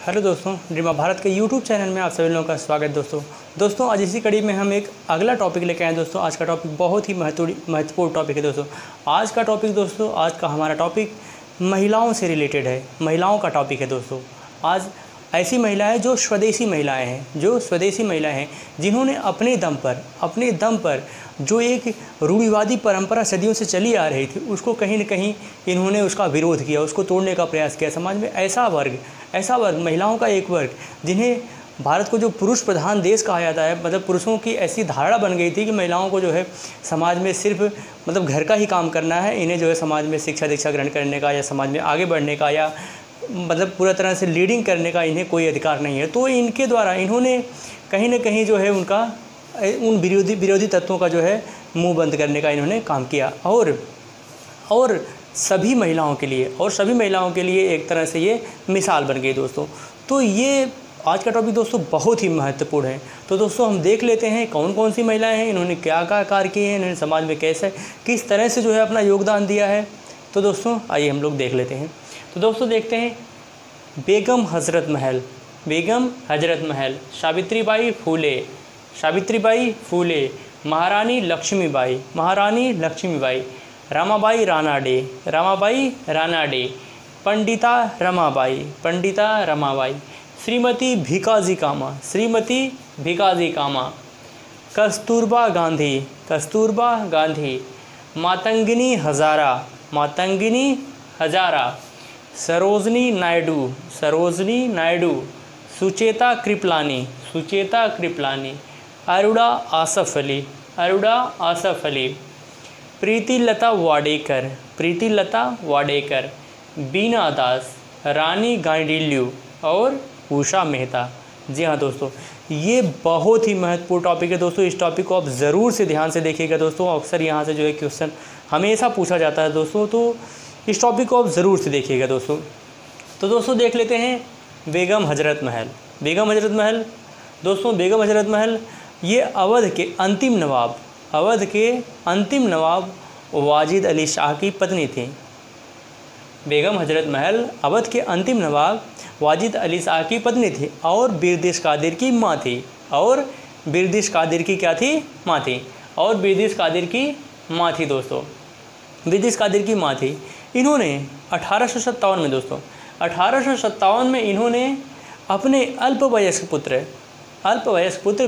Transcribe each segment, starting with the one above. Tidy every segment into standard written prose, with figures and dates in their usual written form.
Hello दोस्तों, ड्रीमा भारत के YouTube channel में आप सभी लोगों का स्वागत। दोस्तों आज इसी कड़ी में हम एक अगला टॉपिक लेके आए। दोस्तों आज का टॉपिक बहुत ही महत्वपूर्ण टॉपिक है। दोस्तों आज का हमारा टॉपिक महिलाओं से रिलेटेड है, महिलाओं का टॉपिक है। दोस्तों आज ऐसी महिलाएं जो स्वदेशी महिलाएं हैं जिन्होंने अपने दम पर जो एक रूढ़िवादी परंपरा सदियों से चली आ रही थी उसको कहीं न कहीं इन्होंने उसका विरोध किया, उसको तोड़ने का प्रयास किया। समाज में ऐसा वर्ग महिलाओं का एक वर्ग जिन्हें भारत को जो पुरुष प्रधान देश कहा जाता है, मतलब पुरुषों की ऐसी धारणा बन गई थी कि महिलाओं को जो है समाज में सिर्फ मतलब घर का ही काम करना है, इन्हें जो है समाज में शिक्षा दीक्षा ग्रहण करने का या समाज में आगे बढ़ने का या मतलब पूरा तरह से लीडिंग करने का इन्हें कोई अधिकार नहीं है। तो इनके द्वारा इन्होंने कहीं न कहीं जो है उनका उन विरोधी तत्वों का जो है मुंह बंद करने का इन्होंने काम किया और सभी महिलाओं के लिए एक तरह से ये मिसाल बन गई। दोस्तों तो ये आज का टॉपिक दोस्तों बहुत ही महत्वपूर्ण है। तो दोस्तों हम देख लेते हैं कौन कौन सी महिलाएं हैं, इन्होंने क्या क्या कार्य किए हैं, इन्होंने समाज में किस तरह से जो है अपना योगदान दिया है। तो दोस्तों आइए हम लोग देख लेते हैं। तो दोस्तों देखते हैं बेगम हज़रत महल, सावित्रीबाई फूले, महारानी लक्ष्मीबाई, रमाबाई रानाडे, पंडिता रमाबाई, श्रीमती भिकाजी कामा, कस्तूरबा गांधी, मातंगिनी हजारा, सरोजनी नायडू, सुचेता कृपलानी, अरुणा आसफ अली, प्रीतिलता वाडेकर, बीना दास, रानी गांडिल्यू और उषा मेहता। जी हाँ दोस्तों, ये बहुत ही महत्वपूर्ण टॉपिक है। दोस्तों इस टॉपिक को आप ज़रूर से ध्यान से देखिएगा। दोस्तों अक्सर यहाँ से जो है क्वेश्चन हमेशा पूछा जाता है। दोस्तों तो इस टॉपिक को आप ज़रूर से देखिएगा। दोस्तों तो दोस्तों देख लेते हैं बेगम हज़रत महल। ये अवध के अंतिम नवाब वाजिद अली शाह की पत्नी थी। बेगम हज़रत महल अवध के अंतिम नवाब वाजिद अली शाह की पत्नी थी और बिरदिश कादिर की माँ थी। दोस्तों बिरदिश कादिर की माँ थी। इन्होंने 1857 में इन्होंने अपने अल्पवयस्क पुत्र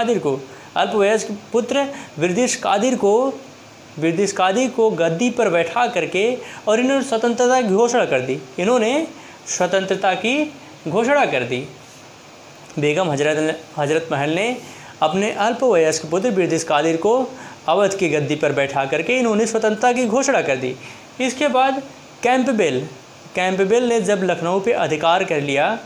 बिरदिश कादिर को गद्दी पर बैठा करके और इन्होंने स्वतंत्रता की घोषणा कर दी। बेगम हज़रत महल ने अपने अल्पवयस्क पुत्र बिरदिश कादिर को अवध की गद्दी पर बैठा करके इन्होंने स्वतंत्रता की घोषणा कर दी। इसके बाद कैंपबेल ने जब लखनऊ पे अधिकार कर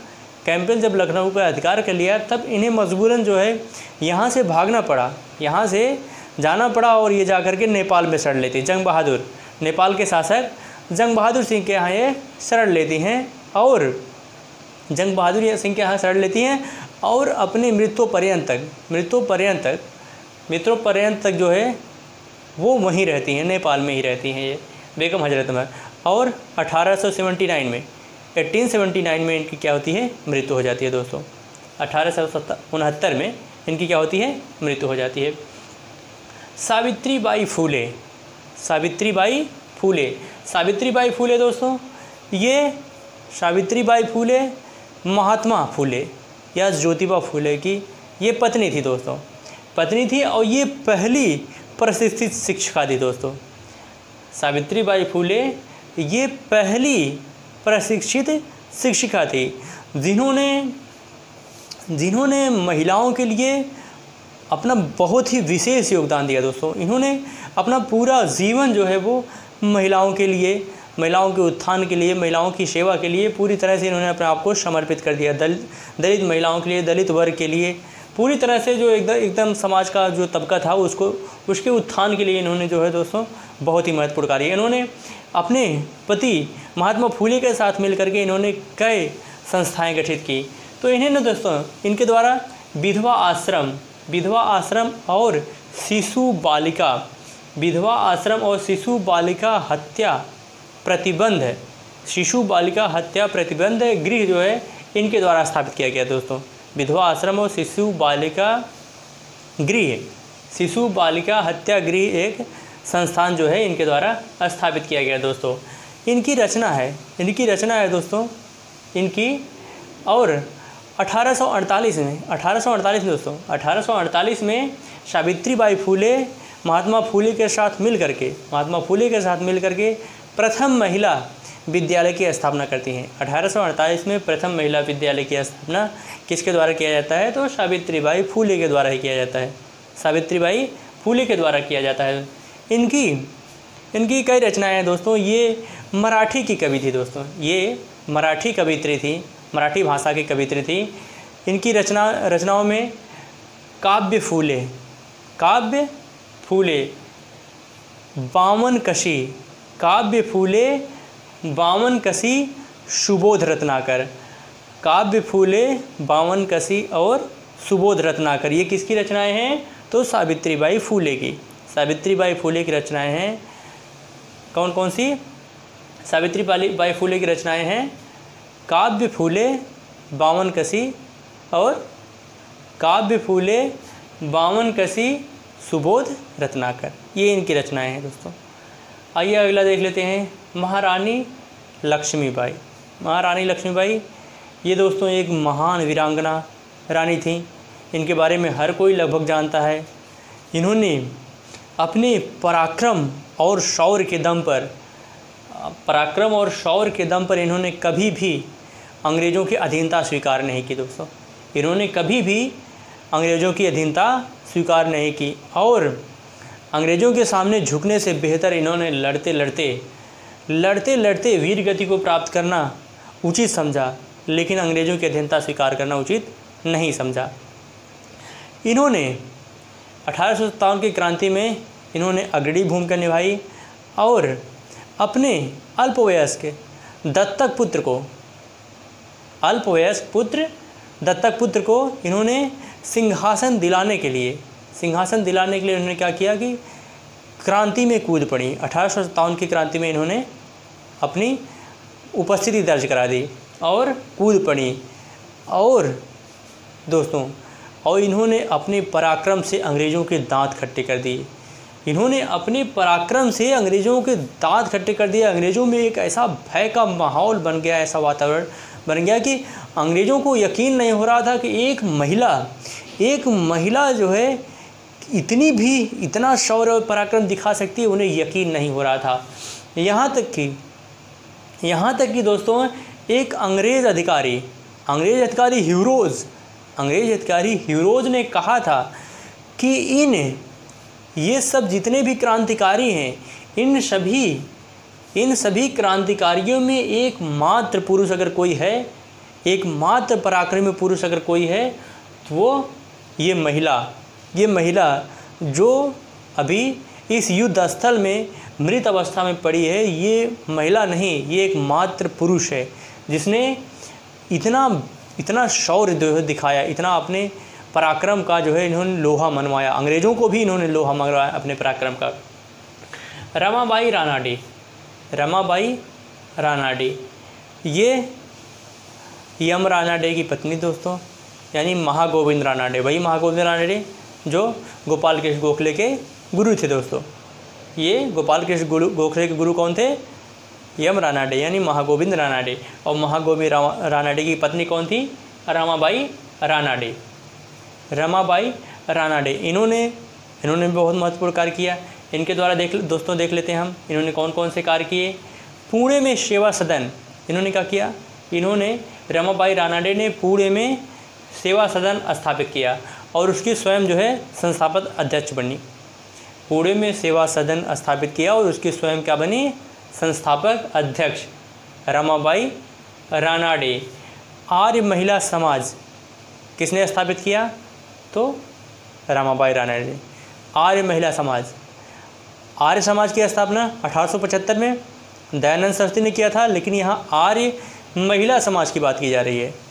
लिया तब इन्हें मजबूरन जो है यहाँ से भागना पड़ा, यहाँ से जाना पड़ा और ये जाकर के नेपाल में शरण लेती। नेपाल के शासक जंग बहादुर सिंह के यहाँ ये शरण लेती हैं और अपने मृत्यु पर्यंत तक जो है वो वहीं रहती हैं, नेपाल में ही रहती हैं ये बेगम हज़रत महल। और 1879 में इनकी क्या होती है, मृत्यु हो जाती है। दोस्तों 1869 में इनकी क्या होती है, मृत्यु हो जाती है। सावित्रीबाई फूले दोस्तों, ये सावित्रीबाई फूले महात्मा फूले या ज्योतिबा फूले की ये पत्नी थी। दोस्तों पत्नी थी और ये पहली प्रशिक्षित शिक्षिका थी। दोस्तों सावित्रीबाई फूले ये पहली प्रशिक्षित शिक्षिका थी जिन्होंने महिलाओं के लिए अपना बहुत ही विशेष योगदान दिया। दोस्तों इन्होंने अपना पूरा जीवन जो है वो महिलाओं के लिए, महिलाओं के उत्थान के लिए, महिलाओं की सेवा के लिए पूरी तरह से इन्होंने अपने आप को समर्पित कर दिया। दलित महिलाओं के लिए, दलित वर्ग के लिए पूरी तरह से जो एकदम समाज का जो तबका था उसके उत्थान के लिए इन्होंने जो है दोस्तों बहुत ही महत्वपूर्ण कार्य। इन्होंने अपने पति महात्मा फूले के साथ मिलकर के इन्होंने कई संस्थाएं गठित की। तो इन्हें ना दोस्तों इनके द्वारा विधवा आश्रम और शिशु बालिका हत्या प्रतिबंध गृह जो है इनके द्वारा स्थापित किया गया दोस्तों। विधवा आश्रम और शिशु बालिका हत्या गृह एक संस्थान जो है इनके द्वारा स्थापित किया गया दोस्तों। इनकी रचना है दोस्तों इनकी। और 1848 में सावित्रीबाई फूले महात्मा फूले के साथ मिलकर के प्रथम महिला विद्यालय की स्थापना करती हैं। 1848 में प्रथम महिला विद्यालय की स्थापना किसके द्वारा किया जाता है? तो सावित्रीबाई फूले के द्वारा ही किया जाता है। सावित्रीबाई फूले के द्वारा किया जाता है। इनकी कई रचनाएं हैं दोस्तों। ये मराठी की कवि थी दोस्तों, ये मराठी कवित्री थी, मराठी भाषा की कवित्री थी। इनकी रचनाओं में काव्य फूले बामन कशी सुबोध रत्नाकर, काव्य फूले बामन कशी और सुबोध रत्नाकर, ये किसकी रचनाएं हैं? तो सावित्रीबाई फूले की रचनाएं हैं। कौन कौन सी? सावित्रीबाई फूले की रचनाएं हैं काव्य फूले बामन कशी सुबोध रत्नाकर, ये इनकी रचनाएं हैं दोस्तों। आइए अगला देख लेते हैं महारानी लक्ष्मीबाई। ये दोस्तों एक महान वीरांगना रानी थी। इनके बारे में हर कोई लगभग जानता है। इन्होंने अपने पराक्रम और शौर्य के दम पर इन्होंने कभी भी अंग्रेज़ों की अधीनता स्वीकार नहीं की दोस्तों। इन्होंने कभी भी अंग्रेज़ों की अधीनता स्वीकार नहीं की और अंग्रेज़ों के सामने झुकने से बेहतर इन्होंने लड़ते लड़ते वीर गति को प्राप्त करना उचित समझा, लेकिन अंग्रेज़ों की अधीनता स्वीकार करना उचित नहीं समझा। इन्होंने 1857 की क्रांति में इन्होंने अग्रणी भूमिका निभाई और अपने अल्पवयस्क दत्तक पुत्र को इन्होंने सिंहासन दिलाने के लिए इन्होंने क्या किया कि क्रांति में कूद पड़ी। 1857 की क्रांति में इन्होंने अपनी उपस्थिति दर्ज करा दी और कूद पड़ी। और दोस्तों इन्होंने अपने पराक्रम से अंग्रेज़ों के दांत खट्टे कर दिए। अंग्रेज़ों में एक ऐसा भय का माहौल बन गया, ऐसा वातावरण बन गया कि अंग्रेज़ों को यकीन नहीं हो रहा था कि एक महिला जो है इतना शौर्य और पराक्रम दिखा सकती है। उन्हें यकीन नहीं हो रहा था। यहाँ तक कि दोस्तों एक अंग्रेज़ अधिकारी हीरोज़ ने कहा था कि ये सब जितने भी क्रांतिकारी हैं, इन सभी क्रांतिकारियों में एकमात्र पुरुष अगर कोई है, एकमात्र पराक्रमी पुरुष अगर कोई है, तो वो ये महिला जो अभी इस युद्ध स्थल में मृत अवस्था में पड़ी है, ये महिला नहीं, ये एकमात्र पुरुष है जिसने इतना शौर्य दिखाया, इतना अपने पराक्रम का जो है इन्होंने लोहा मनवाया। अंग्रेज़ों को भी इन्होंने लोहा मनवाया अपने पराक्रम का। रमाबाई रानाडे ये यम रानाडे की पत्नी दोस्तों, यानी महागोविंद रानाडे, वही महागोविंद रानाडे जो गोपाल कृष्ण गोखले के गुरु थे दोस्तों। ये गोपाल कृष्ण गोखले के गुरु कौन थे? यम रानाडे, यानी महागोविंद रानाडे। और महागोविंद रानाडे की पत्नी कौन थी? रमाबाई रानाडे। इन्होंने भी बहुत महत्वपूर्ण कार्य किया। इनके द्वारा देख लेते हैं हम इन्होंने कौन कौन से कार्य किए। पुणे में सेवा सदन इन्होंने क्या किया? रमाबाई रानाडे ने पुणे में सेवा सदन स्थापित किया और उसकी स्वयं जो है संस्थापक अध्यक्ष बनी। पुणे में सेवा सदन स्थापित किया और उसकी स्वयं क्या बनी? संस्थापक अध्यक्ष रमाबाई रानाडे। आर्य महिला समाज किसने स्थापित किया? तो रमाबाई रानाडे। आर्य समाज की स्थापना 1875 में दयानंद सरस्वती ने किया था, लेकिन यहाँ आर्य महिला समाज की बात की जा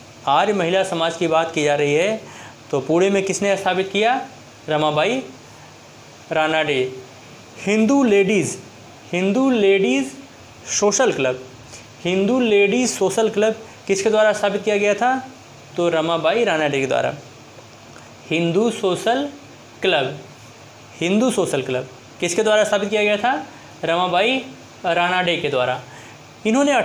रही है। तो पुणे में किसने स्थापित किया? Ramabai Ranade. Hindu ladies social club किसके द्वारा स्थापित किया गया था? तो रमाबाई रानाडे के द्वारा। Hindu social club, Hindu social club किसके द्वारा स्थापित किया गया था? रमाबाई रानाडे के द्वारा। इन्होंने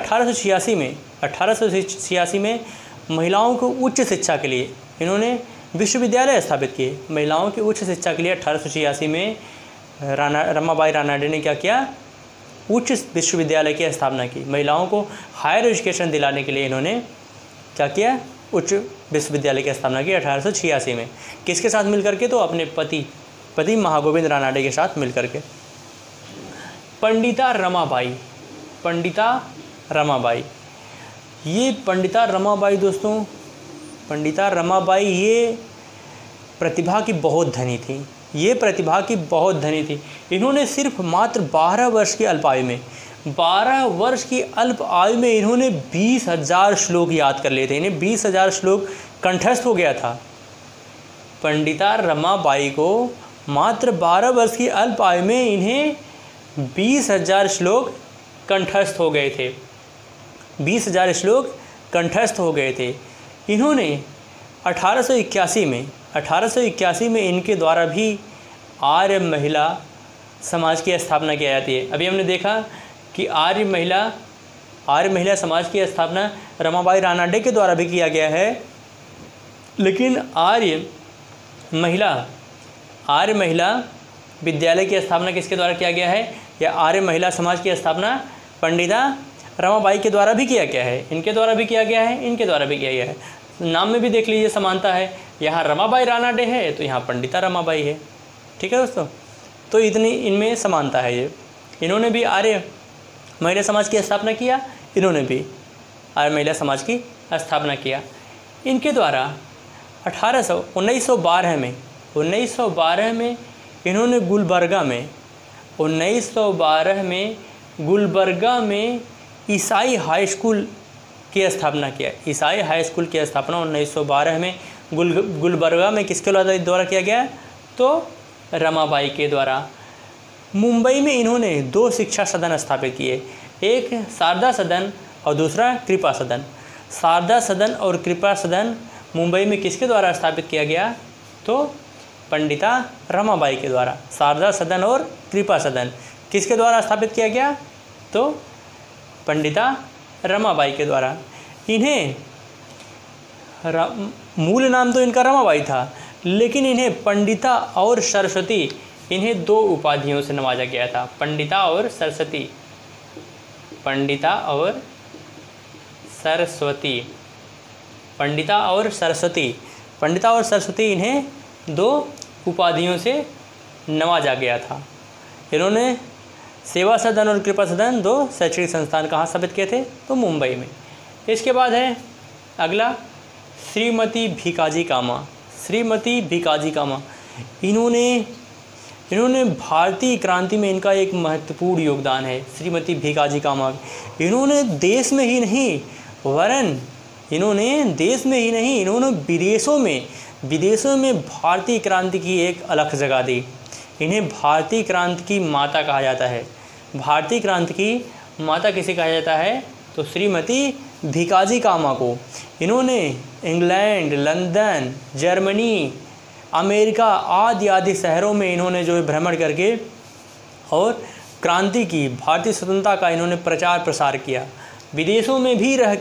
1886 में महिलाओं को उच्च शिक्षा के लिए इन्होंने विश्वविद्यालय स्थापित किए। महिलाओं की उच्च शिक्षा के लिए 1886 में रमाबाई रानाडे ने क्या किया? उच्च विश्वविद्यालय की स्थापना की। महिलाओं को हायर एजुकेशन दिलाने के लिए इन्होंने क्या किया? उच्च विश्वविद्यालय की स्थापना की 1886 में। किसके साथ मिलकर के? तो अपने पति महागोविंद रानाडे के साथ मिलकर के। पंडिता रमाबाई, पंडिता रमाबाई, ये पंडिता रमाबाई दोस्तों, पंडिता रमाबाई ये प्रतिभा की बहुत धनी थी। ये प्रतिभा की बहुत धनी थी। इन्होंने सिर्फ मात्र 12 वर्ष की अल्प आयु में 12 वर्ष की अल्प आयु में इन्होंने 20,000 श्लोक याद कर लिए थे। इन्हें 20,000 श्लोक कंठस्थ हो गया था। पंडिता रमाबाई को मात्र 12 वर्ष की अल्प आयु में इन्हें 20,000 श्लोक कंठस्थ हो गए थे। 20,000 श्लोक कंठस्थ हो गए थे। इन्होंने 1881 में इनके द्वारा भी आर्य महिला समाज की स्थापना की जाती है। अभी हमने देखा कि आर्य महिला समाज की स्थापना रमाबाई रानाडे के द्वारा भी किया गया है, लेकिन आर्य महिला विद्यालय की स्थापना किसके द्वारा किया गया है? या आर्य महिला समाज की स्थापना पंडिता रमाबाई के द्वारा भी किया गया है। इनके द्वारा भी किया गया है, इनके द्वारा भी किया गया है। नाम में भी देख लीजिए समानता है, यहाँ रमाबाई रानाडे है तो यहाँ पंडिता रमाबाई है। ठीक है दोस्तों, तो इतनी इनमें समानता है। ये इन्होंने भी आर्य महिला समाज की स्थापना किया, इन्होंने भी आर्य महिला समाज की स्थापना किया। इनके द्वारा 1912 में इन्होंने गुलबर्गा में ईसाई हाई स्कूल की स्थापना किया। ईसाई हाई स्कूल की स्थापना 1912 में गुलबर्गा में किसके द्वारा किया गया? तो रमाबाई के द्वारा। मुंबई में इन्होंने 2 शिक्षा सदन स्थापित किए, एक शारदा सदन और दूसरा कृपा सदन। शारदा सदन और कृपा सदन मुंबई में किसके द्वारा स्थापित किया गया? तो पंडिता रमाबाई के द्वारा। शारदा सदन और कृपा सदन किसके द्वारा स्थापित किया गया? तो पंडिता रमाबाई के द्वारा। इन्हें मूल नाम तो इनका रमाबाई था, लेकिन इन्हें पंडिता और सरस्वती, इन्हें 2 उपाधियों से नवाजा गया था। पंडिता और सरस्वती, पंडिता और सरस्वती, पंडिता और सरस्वती, पंडिता और सरस्वती, इन्हें 2 उपाधियों से नवाजा गया था। इन्होंने सेवा सदन और कृपा सदन 2 शैक्षणिक संस्थान कहाँ स्थापित किए थे? तो मुंबई में। इसके बाद है अगला श्रीमती भीकाजी कामा। श्रीमती भीकाजी कामा, इन्होंने भारतीय क्रांति में इनका एक महत्वपूर्ण योगदान है। श्रीमती भीकाजी कामा, इन्होंने देश में ही नहीं इन्होंने विदेशों में भारतीय क्रांति की एक अलग जगह दी। इन्हें भारतीय क्रांति की माता कहा जाता है। भारतीय क्रांति की माता किसे कहा जाता है? तो श्रीमती भीकाजी कामा को। इन्होंने इंग्लैंड, लंदन, जर्मनी, अमेरिका आदि शहरों में इन्होंने जो है भ्रमण करके और क्रांति की, भारतीय स्वतंत्रता का इन्होंने प्रचार प्रसार किया। विदेशों में भी रह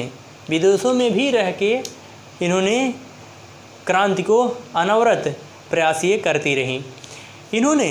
के इन्होंने क्रांति को अनवरत प्रयास ये करती रहीं। इन्होंने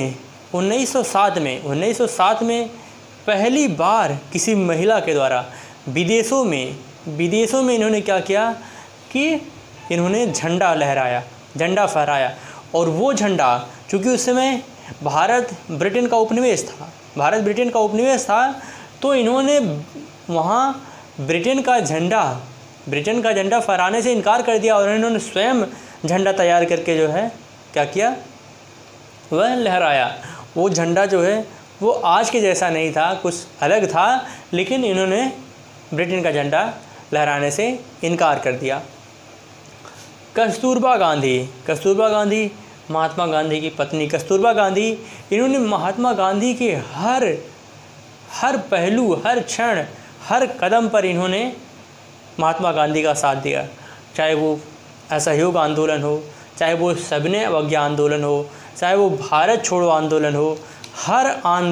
1907 में पहली बार किसी महिला के द्वारा विदेशों में इन्होंने क्या किया कि इन्होंने झंडा फहराया। और वो झंडा, चूँकि उस समय भारत ब्रिटेन का उपनिवेश था, तो इन्होंने वहाँ ब्रिटेन का झंडा फहराने से इनकार कर दिया और इन्होंने स्वयं झंडा तैयार करके जो है क्या किया? वह लहराया। वो झंडा जो है वो आज के जैसा नहीं था, कुछ अलग था, लेकिन इन्होंने ब्रिटेन का झंडा लहराने से इनकार कर दिया। कस्तूरबा गांधी, महात्मा गांधी की पत्नी कस्तूरबा गांधी, इन्होंने महात्मा गांधी के हर पहलू, हर क्षण, हर कदम पर इन्होंने महात्मा गांधी का साथ दिया, चाहे वो असहयोग आंदोलन हो, चाहे वो सविनय अवज्ञा आंदोलन हो, चाहे वो भारत छोड़ो आंदोलन हो। हर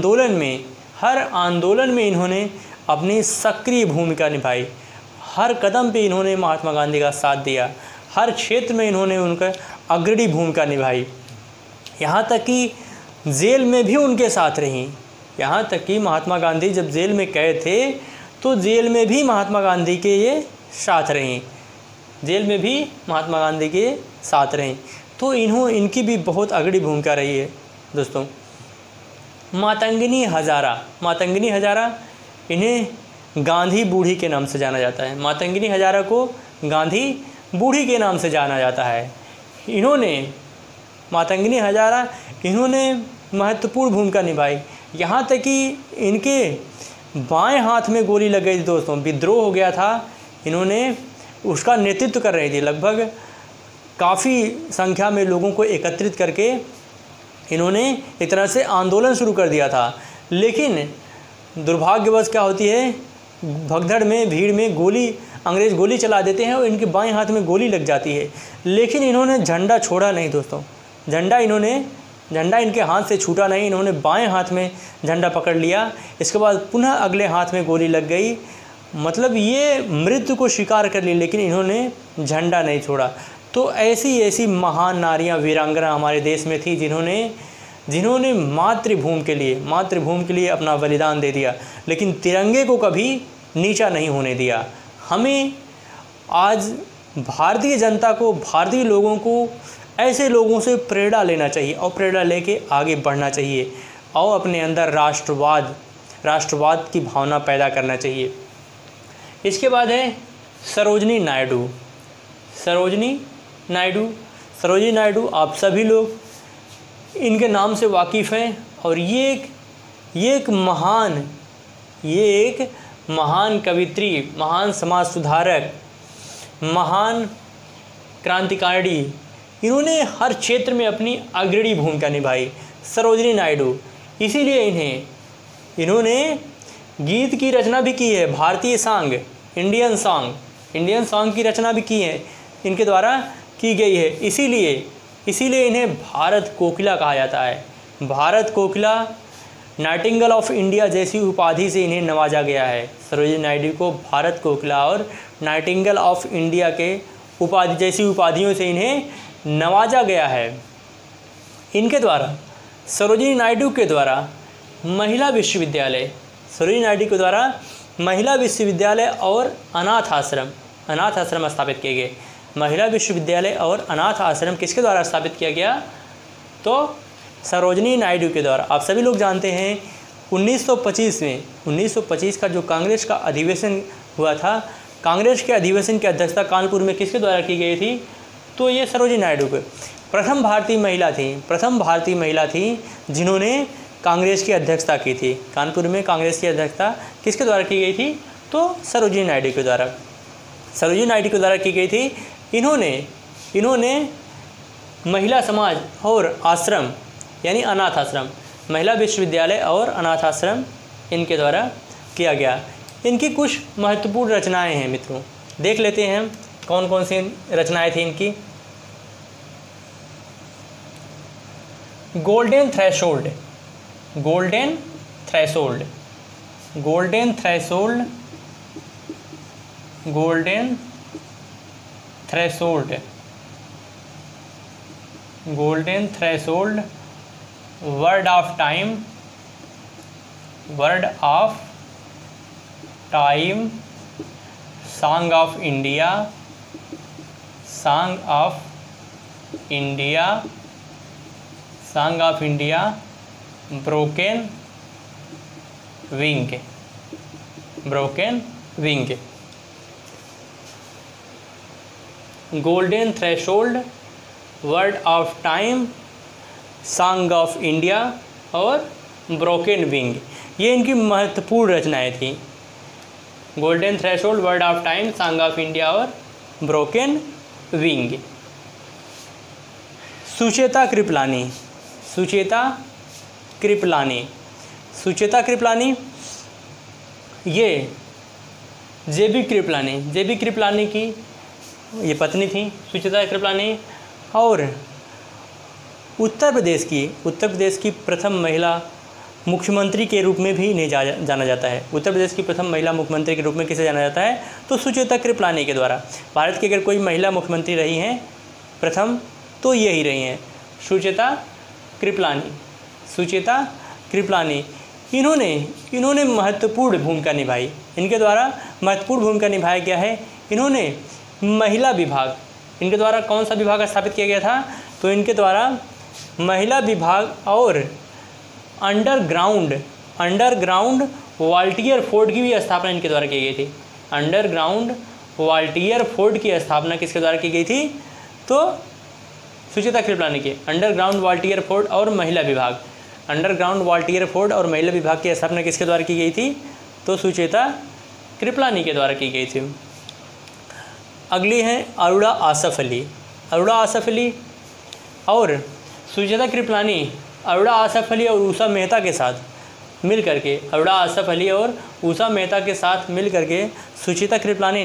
आंदोलन में इन्होंने अपनी सक्रिय भूमिका निभाई। हर कदम पे इन्होंने महात्मा गांधी का साथ दिया। हर क्षेत्र में इन्होंने उनका अग्रणी भूमिका निभाई। यहाँ तक कि जेल में भी उनके साथ रहीं। यहाँ तक कि महात्मा गांधी जब जेल में कैद थे तो जेल में भी महात्मा गांधी के ये साथ रहीं। जेल में भी महात्मा गांधी के साथ रहीं। तो इनकी भी बहुत अग्रणी भूमिका रही है दोस्तों। मातंगिनी हजारा इन्हें गांधी बूढ़ी के नाम से जाना जाता है। मातंगिनी हजारा को गांधी बूढ़ी के नाम से जाना जाता है। मातंगिनी हजारा इन्होंने महत्वपूर्ण भूमिका निभाई। यहाँ तक कि इनके बाएं हाथ में गोली लग गई थी दोस्तों। विद्रोह हो गया था, इन्होंने उसका नेतृत्व कर रही थी। लगभग काफ़ी संख्या में लोगों को एकत्रित करके इन्होंने एक तरह से आंदोलन शुरू कर दिया था। लेकिन दुर्भाग्यवश क्या होती है, भगदड़ में, भीड़ में अंग्रेज़ गोली चला देते हैं और इनके बाएं हाथ में गोली लग जाती है। लेकिन इन्होंने झंडा छोड़ा नहीं दोस्तों। झंडा इनके हाथ से छूटा नहीं। इन्होंने बाएं हाथ में झंडा पकड़ लिया। इसके बाद पुनः अगले हाथ में गोली लग गई। मतलब ये मृत्यु को स्वीकार कर ली, लेकिन इन्होंने झंडा नहीं छोड़ा। तो ऐसी महान नारियां, वीरांगना हमारे देश में थी जिन्होंने मातृभूमि के लिए अपना बलिदान दे दिया, लेकिन तिरंगे को कभी नीचा नहीं होने दिया। हमें आज भारतीय जनता को, भारतीय लोगों को ऐसे लोगों से प्रेरणा लेना चाहिए और प्रेरणा लेके आगे बढ़ना चाहिए और अपने अंदर राष्ट्रवाद की भावना पैदा करना चाहिए। इसके बाद है सरोजिनी नायडू। आप सभी लोग इनके नाम से वाकिफ़ हैं और ये एक महान कवित्री, महान समाज सुधारक, महान क्रांतिकारी। इन्होंने हर क्षेत्र में अपनी अग्रणी भूमिका निभाई, सरोजिनी नायडू। इसीलिए इन्होंने गीत की रचना भी की है। भारतीय सॉन्ग, इंडियन सॉन्ग की रचना भी की है, इनके द्वारा की गई है। इसीलिए इन्हें भारत कोकिला कहा जाता है। Bharat Kokila, nightingale of India जैसी उपाधि से इन्हें नवाजा गया है। सरोजिनी नायडू को भारत कोकिला और नाइटिंगेल ऑफ इंडिया के जैसी उपाधियों से इन्हें नवाजा गया है। इनके द्वारा, सरोजिनी नायडू के द्वारा महिला विश्वविद्यालय और अनाथ आश्रम स्थापित किए गए। महिला विश्वविद्यालय और अनाथ आश्रम किसके द्वारा स्थापित किया गया? तो सरोजिनी नायडू के द्वारा। आप सभी लोग जानते हैं 1925 का जो कांग्रेस का अधिवेशन हुआ था, कांग्रेस के अधिवेशन की अध्यक्षता कानपुर में किसके द्वारा की गई थी? तो ये सरोजिनी नायडू के प्रथम भारतीय महिला थी जिन्होंने कांग्रेस की अध्यक्षता की थी। कानपुर में कांग्रेस की अध्यक्षता किसके द्वारा की गई थी? तो सरोजिनी नायडू के द्वारा की गई थी। इन्होंने महिला समाज और आश्रम यानी अनाथ आश्रम, महिला विश्वविद्यालय और अनाथ आश्रम इनके द्वारा किया गया। इनकी कुछ महत्वपूर्ण रचनाएं हैं मित्रों, देख लेते हैं कौन कौन सी रचनाएं थी इनकी। Golden threshold word of time, song of India, broken wing. Golden threshold, word of time, song of India और ब्रोकन विंग, ये इनकी महत्वपूर्ण रचनाएं थी। Golden threshold, word of time, song of India और ब्रोकन विंग। सुचेता कृपलानी ये जेबी कृपलानी की ये पत्नी थी सुचेता कृपलानी, और उत्तर प्रदेश की प्रथम महिला मुख्यमंत्री के रूप में भी इन्हें जाना जाता है। उत्तर प्रदेश की प्रथम महिला मुख्यमंत्री के रूप में किसे जाना जाता है, तो सुचेता कृपलानी के द्वारा। भारत की अगर कोई महिला मुख्यमंत्री रही हैं प्रथम तो यही रही हैं सुचेता कृपलानी। इन्होंने महत्वपूर्ण भूमिका निभाई। इनके द्वारा महत्वपूर्ण भूमिका निभाया गया है। इन्होंने महिला विभाग, इनके द्वारा कौन सा विभाग स्थापित किया गया था, तो इनके द्वारा महिला विभाग और अंडरग्राउंड वॉलंटियर फोर्स की भी स्थापना इनके द्वारा की गई थी। अंडरग्राउंड वॉलंटियर फोर्स की स्थापना किसके द्वारा की गई थी, तो सुचेता कृपलानी के। अंडरग्राउंड वॉलंटियर फोर्स और महिला विभाग, अंडरग्राउंड वॉलंटियर फोर्स और महिला विभाग की स्थापना किसके द्वारा की गई थी, तो सुचेता कृपलानी के द्वारा की गई थी। अगली हैं अरुणा आसफ अली और सुचेता कृपलानी। अरुणा आसफ अली और उषा मेहता के साथ मिल करके, सुचेता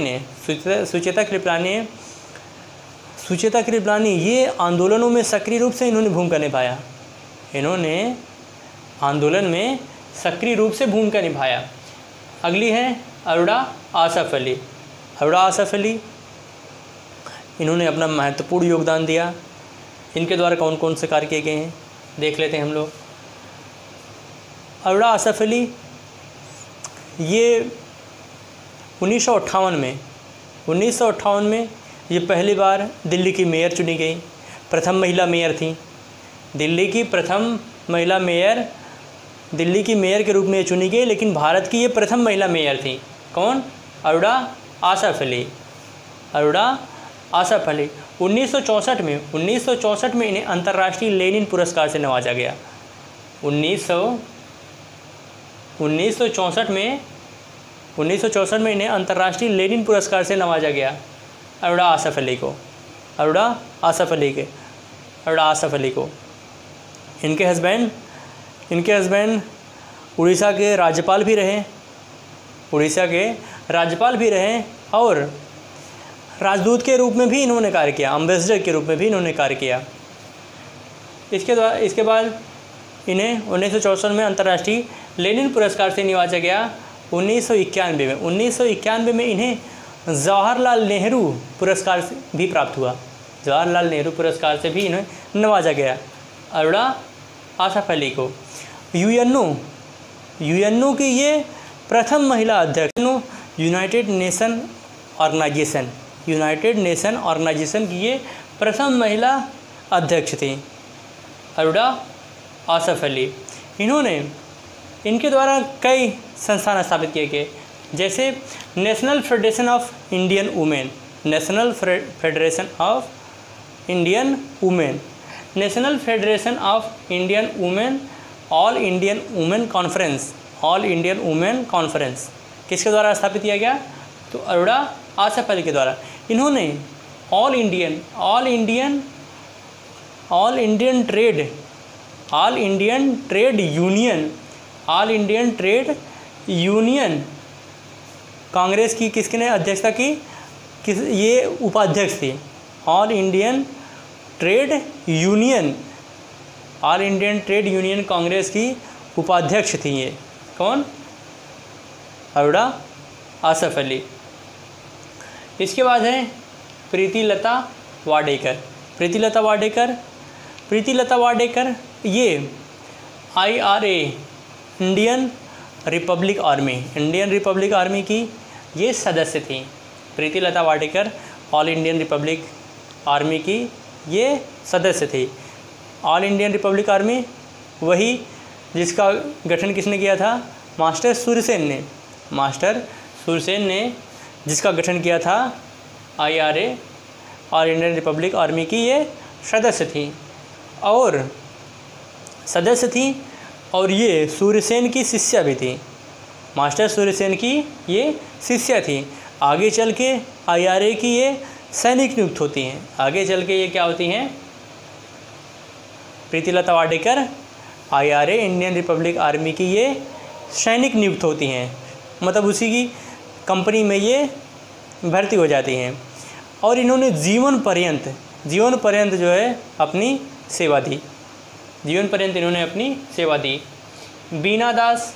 कृपलानी ये आंदोलनों में सक्रिय रूप से इन्होंने भूमिका निभाया। अगली है अरुणा आसफ अली। इन्होंने अपना महत्वपूर्ण योगदान दिया। इनके द्वारा कौन कौन से कार्य किए गए हैं देख लेते हैं हम लोग। अरुणा आसफ अली ये 1958 में ये पहली बार दिल्ली की मेयर चुनी गई, प्रथम महिला मेयर थी। दिल्ली की प्रथम महिला मेयर, दिल्ली की मेयर के रूप में चुनी गई, लेकिन भारत की ये प्रथम महिला मेयर थी। कौन? अरुणा आसफ अली। 1964 में इन्हें अंतर्राष्ट्रीय लेनिन पुरस्कार से नवाजा गया। 1964 में इन्हें अंतर्राष्ट्रीय लेनिन पुरस्कार से नवाजा गया अरुणा आसफ अली को। इनके हस्बैंड उड़ीसा के राज्यपाल भी रहे और राजदूत के रूप में भी इन्होंने कार्य किया, एम्बेसडर के रूप में भी इन्होंने कार्य किया। इसके बाद इन्हें 1964 में अंतर्राष्ट्रीय लेनिन पुरस्कार से नवाजा गया। 1991 में इन्हें जवाहरलाल नेहरू पुरस्कार भी प्राप्त हुआ। जवाहरलाल नेहरू पुरस्कार से भी इन्हें नवाजा गया अरुणा आसफ अली को। यूएनओ की ये प्रथम महिला अध्यक्ष, यूनाइटेड नेशन ऑर्गेनाइजेशन की ये प्रथम महिला अध्यक्ष थी अरुणा आसफ अली। इनके द्वारा कई संस्थान स्थापित किए गए, जैसे national federation of Indian women, national federation of Indian women, all Indian women conference किसके द्वारा स्थापित किया गया, तो अरुणा आसफ अली के द्वारा। इन्होंने all Indian trade union congress की किसने अध्यक्षता की, ये उपाध्यक्ष थी। All Indian trade union congress की उपाध्यक्ष थी ये। कौन? अरुणा आसफ अली। इसके बाद है प्रीतिलता वाडेकर। ये IRA इंडियन रिपब्लिक आर्मी की ये सदस्य थी। Pritilata Wadekar all Indian republic army की ये सदस्य थी। ऑल इंडियन रिपब्लिक आर्मी वही जिसका गठन किसने किया था, मास्टर सुरसेन ने जिसका गठन किया था। IRA all Indian republic army की ये सदस्य और ये सूर्यसेन की शिष्या भी थी। मास्टर सूर्यसेन की ये शिष्या थी। आगे चल के IRA की ये सैनिक नियुक्त होती हैं। आगे चल के ये क्या होती हैं, Pritilata Wadekar IRA Indian republic army की ये सैनिक नियुक्त होती हैं। मतलब उसी की कंपनी में ये भर्ती हो जाती हैं और इन्होंने जीवन पर्यंत जो है अपनी सेवा दी, जीवन पर्यंत इन्होंने अपनी सेवा दी। बीना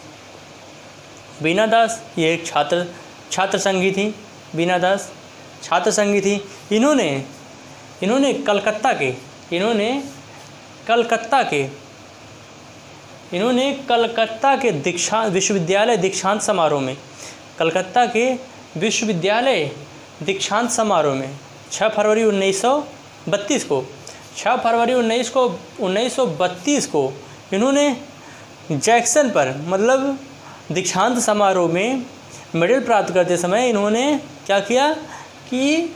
दास ये एक छात्र संघी थी। बीना दास छात्र संघी थी। इन्होंने कलकत्ता के विश्वविद्यालय दीक्षांत समारोह में 6 फरवरी 1932 को इन्होंने जैक्सन पर, मतलब दीक्षांत समारोह में मेडल प्राप्त करते समय इन्होंने क्या किया कि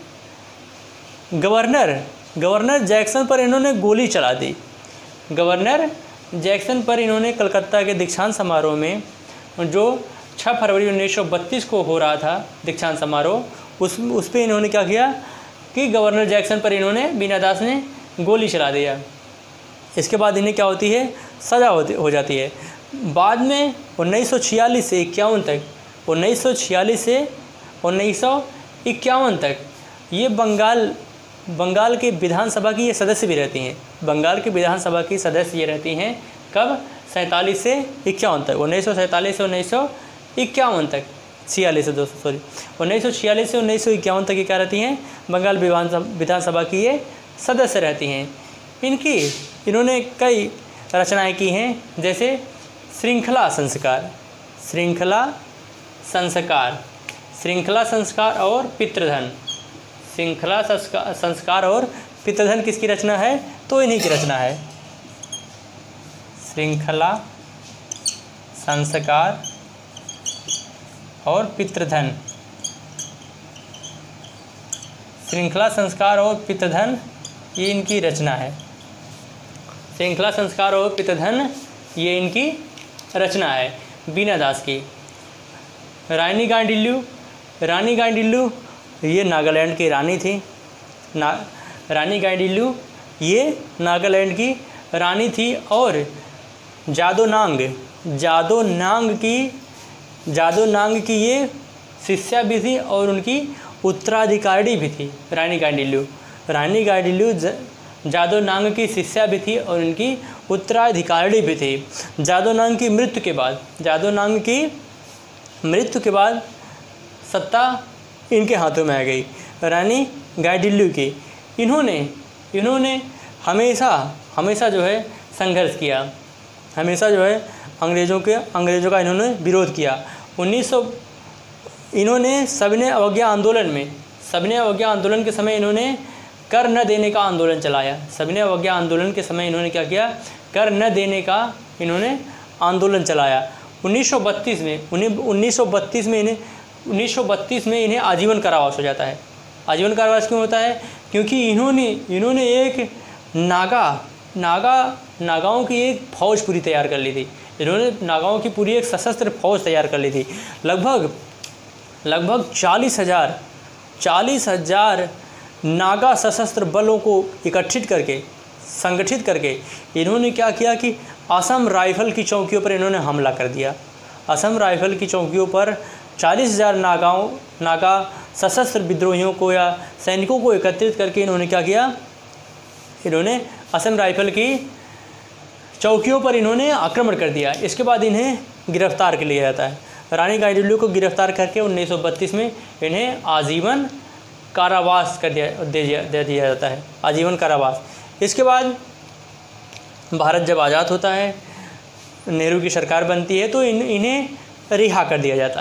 गवर्नर जैक्सन पर इन्होंने गोली चला दी। गवर्नर जैक्सन पर इन्होंने कलकत्ता के दीक्षांत समारोह में, जो 6 फरवरी 1932 को हो रहा था दीक्षांत समारोह, उस पे इन्होंने क्या किया कि गवर्नर जैक्सन पर इन्होंने, बीना दास ने गोली चला दिया। इसके बाद इन्हें क्या होती है, सज़ा हो जाती है। बाद में 1946 से 1951 तक ये बंगाल के विधानसभा की ये सदस्य भी रहती हैं। बंगाल के विधानसभा की सदस्य ये रहती हैं कब, 47 से 51 तक, 1947 से 1951 तक, 1946 से 1951 तक ये क्या रहती हैं, बंगाल विधानसभा की ये सदस्य रहती हैं। इन्होंने कई रचनाएं की हैं, जैसे श्रृंखला संस्कार और पितृधन। श्रृंखला संस्कार और पितृधन किसकी रचना है, तो इन्हीं की रचना है। श्रृंखला संस्कार और पितृधन, श्रृंखला संस्कार और पितृधन ये इनकी रचना है। श्रृंखला संस्कार और पितृधन ये इनकी रचना है बीना दास की। रानी गांडिल्लू ये नागालैंड की रानी थी। रानी गांडिल्लू ये नागालैंड की रानी थी और जादो नांग की ये शिष्या भी थी और उनकी उत्तराधिकारी भी थी। रानी गांडिल्लू जादो नांग की शिष्या भी थी और उनकी उत्तराधिकारी भी थी। जादो नांग की मृत्यु के बाद सत्ता इनके हाथों में आ गई, रानी गांडिल्लू की। इन्होंने हमेशा जो है संघर्ष किया, हमेशा जो है अंग्रेज़ों का इन्होंने विरोध किया। इन्होंने सविनय अवज्ञा आंदोलन के समय इन्होंने कर न देने का आंदोलन चलाया। सविनय अवज्ञा आंदोलन के समय इन्होंने क्या किया, कर न देने का इन्होंने आंदोलन चलाया। 1932 में इन्हें आजीवन कारावास हो जाता है। आजीवन कारावास क्यों होता है, क्योंकि इन्होंने एक नागाओं की एक फौज पूरी तैयार कर ली थी। इन्होंने नागाओं की पूरी एक सशस्त्र फौज तैयार कर ली थी। लगभग 40,000 नागा सशस्त्र बलों को संगठित करके इन्होंने क्या किया कि असम राइफल की चौकियों पर इन्होंने हमला कर दिया। असम राइफल की चौकियों पर 40,000 नागा सशस्त्र विद्रोहियों को या सैनिकों को एकत्रित करके इन्होंने क्या किया, इन्होंने असम राइफल की चौकियों पर इन्होंने आक्रमण कर दिया। इसके बाद इन्हें गिरफ्तार कर लिया जाता है। रानी गांडिल्लू को गिरफ्तार करके 1932 में इन्हें आजीवन कारावास दे दिया जाता है, आजीवन कारावास। इसके बाद भारत जब आज़ाद होता है, नेहरू की सरकार बनती है, तो इन्हें रिहा कर दिया जाता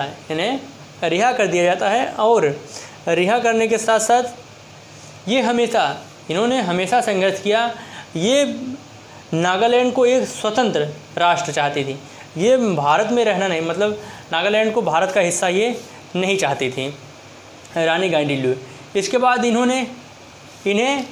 है। और रिहा करने के साथ साथ इन्होंने हमेशा संघर्ष किया। ये नागालैंड को एक स्वतंत्र राष्ट्र चाहती थी, ये भारत में रहना नहीं, मतलब नागालैंड को भारत का हिस्सा ये नहीं चाहती थी रानी गांडिल्लू। इसके बाद इन्हें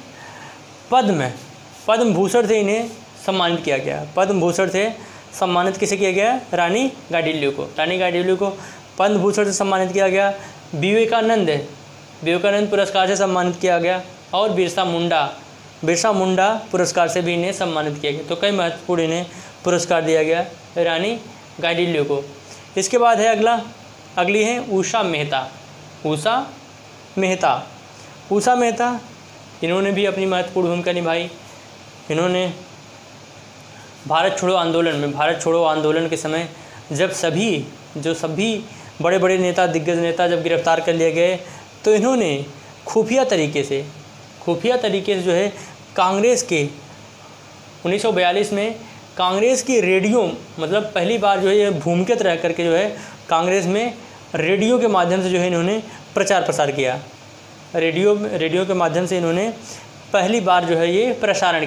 पद्म भूषण से इन्हें सम्मानित किया गया। पद्म भूषण से सम्मानित किसे किया गया, रानी गांडिल्लू को पद्म भूषण से सम्मानित किया गया। विवेकानंद पुरस्कार से सम्मानित किया गया और बिरसा मुंडा पुरस्कार से भी इन्हें सम्मानित किया गया। तो कई महत्वपूर्ण इन्हें पुरस्कार दिया गया रानी गांडिल्लू को। इसके बाद है अगला अगली है उषा मेहता। उषा मेहता, उषा मेहता इन्होंने भी अपनी महत्वपूर्ण भूमिका निभाई। इन्होंने भारत छोड़ो आंदोलन के समय जब सभी बड़े बड़े नेता, दिग्गज नेता जब गिरफ्तार कर लिए गए, तो इन्होंने खुफिया तरीके से जो है कांग्रेस के 1942 में कांग्रेस की रेडियो, मतलब पहली बार जो है ये भूमिगत रह करके जो है कांग्रेस में रेडियो के माध्यम से जो है इन्होंने प्रचार प्रसार किया। रेडियो के माध्यम से इन्होंने पहली बार जो है ये प्रसारण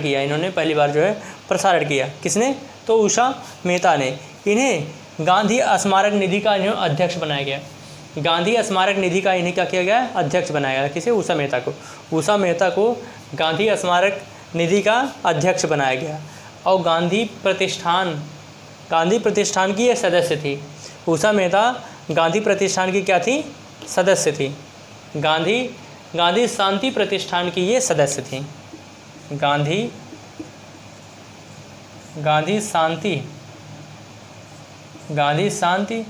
किया। किसने? तो उषा मेहता ने। इन्हें गांधी स्मारक निधि का अध्यक्ष बनाया गया। गांधी स्मारक निधि का इन्हें क्या किया गया? अध्यक्ष बनाया गया। किसे? उषा मेहता को। उषा मेहता को गांधी स्मारक निधि का अध्यक्ष बनाया गया। और गांधी प्रतिष्ठान की ये सदस्य थी। उषा मेहता गांधी प्रतिष्ठान की क्या थी? सदस्य थी। गांधी शांति प्रतिष्ठान की ये सदस्य थी। गांधी शांति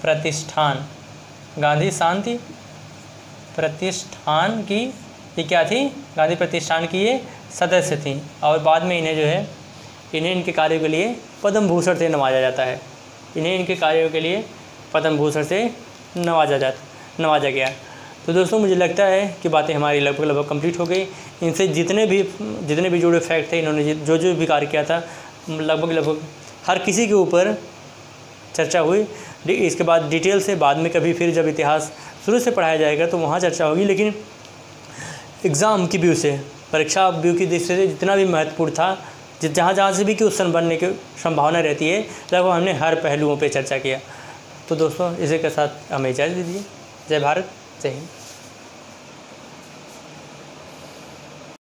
प्रतिष्ठान की ये क्या थी? गांधी प्रतिष्ठान की ये सदस्य थी। और बाद में इन्हें जो है इनके कार्यों के लिए पद्म भूषण से नवाजा जाता है। इनके कार्यों के लिए पद्म भूषण से नवाजा गया। तो दोस्तों मुझे लगता है कि बातें हमारी लगभग कंप्लीट हो गई। इनसे जितने भी जुड़े फैक्ट थे, इन्होंने जो भी कार्य किया था, लगभग हर किसी के ऊपर चर्चा हुई। इसके बाद डिटेल से बाद में कभी फिर जब इतिहास शुरू से पढ़ाया जाएगा तो वहाँ चर्चा होगी। लेकिन एग्ज़ाम की व्यू से, परीक्षा व्यू की दृष्टि से जितना भी महत्वपूर्ण था, जहाँ से भी क्वेश्चन बनने की संभावना रहती है, लगभग हमने हर पहलुओं पे चर्चा किया। तो दोस्तों इसी के साथ हमें इजाज़त दीजिए। जय भारत, जय हिंद।